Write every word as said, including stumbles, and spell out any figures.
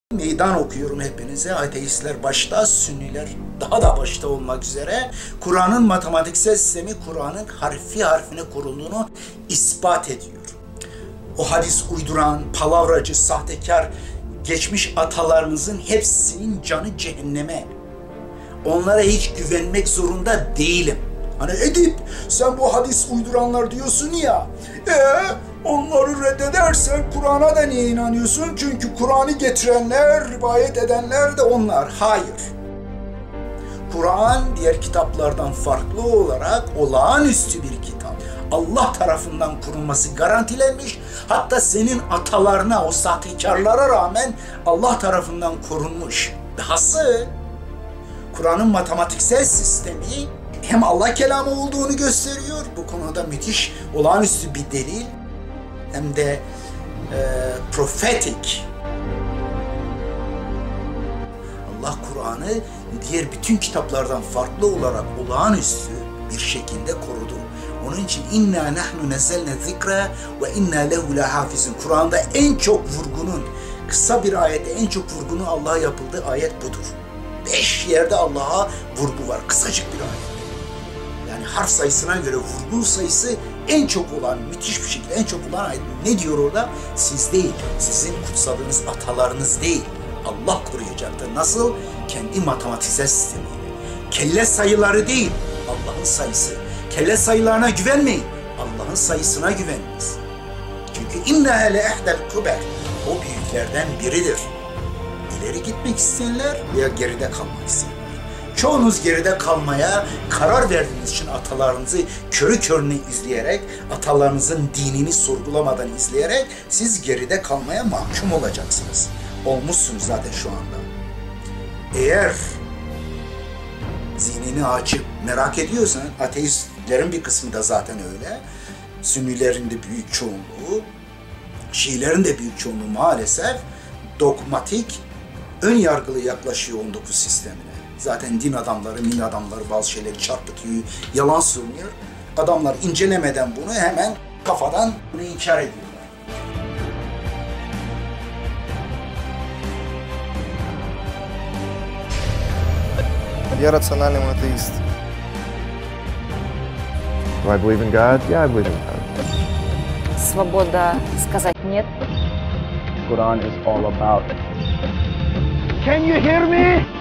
Meydan okuyorum hepinize. Ateistler başta, Sünniler daha da başta olmak üzere Kur'an'ın matematiksel sistemi, Kur'an'ın harfi harfine kurulduğunu ispat ediyor. O hadis uyduran, palavracı, sahtekar geçmiş atalarımızın hepsinin canı cehenneme. Onlara hiç güvenmek zorunda değilim. Hani Edip, sen bu hadis uyduranlar diyorsun ya, ee, onları reddedersen Kur'an'a da niye inanıyorsun? Çünkü Kur'an'ı getirenler, rivayet edenler de onlar. Hayır. Kur'an diğer kitaplardan farklı olarak olağanüstü bir kitap. Allah tarafından kurulması garantilenmiş. Hatta senin atalarına, o sahtekarlara rağmen Allah tarafından korunmuş. Dahası Kur'an'ın matematiksel sistemi hem Allah kelamı olduğunu gösteriyor. Bu konuda müthiş, olağanüstü bir delil. Hem de e, profetik. Allah Kur'an'ı diğer bütün kitaplardan farklı olarak olağanüstü bir şekilde korudu. Onun için inna nahnu nezzelne zikra ve inna lehu lahafizun. Kur'an'da en çok vurgunun, kısa bir ayette en çok vurgunun Allah'a yapıldığı ayet budur. Beş yerde Allah'a vurgu var. Kısacık bir ayet. Yani harf sayısına göre vurgu sayısı en çok olan, müthiş bir şekilde en çok olan ayet. Ne diyor orada? Siz değil, sizin kutsadığınız atalarınız değil. Allah koruyacaktır. Nasıl? Kendi matematiksel sistemiyle. Kelle sayıları değil, Allah'ın sayısı. Kelle sayılarına güvenmeyin. Allah'ın sayısına güveniniz. Çünkü inneha le ehdel kuber. O büyüklerden biridir. İleri gitmek isteyenler veya geride kalmak isteyenler. Çoğunuz geride kalmaya karar verdiğiniz için atalarınızı körü körüne izleyerek, atalarınızın dinini sorgulamadan izleyerek siz geride kalmaya mahkum olacaksınız. Olmuşsunuz zaten şu anda. Eğer zihnini açıp merak ediyorsan, ateistlerin bir kısmı da zaten öyle, Sünnilerin de büyük çoğunluğu, Şiilerin de büyük çoğunluğu maalesef dogmatik, ön yargılı yaklaşıyor on dokuz sistemine. Zaten din adamları, min adamları bazı şeyleri çarpıtıyor, yalan söylüyor. Adamlar incelemeden bunu hemen kafadan bunu inkar ediyorlar. Я рациональный монотеист. Do I believe in God? Yeah, I believe in God. Свобода сказать нет. Quran is all about. Can you hear me?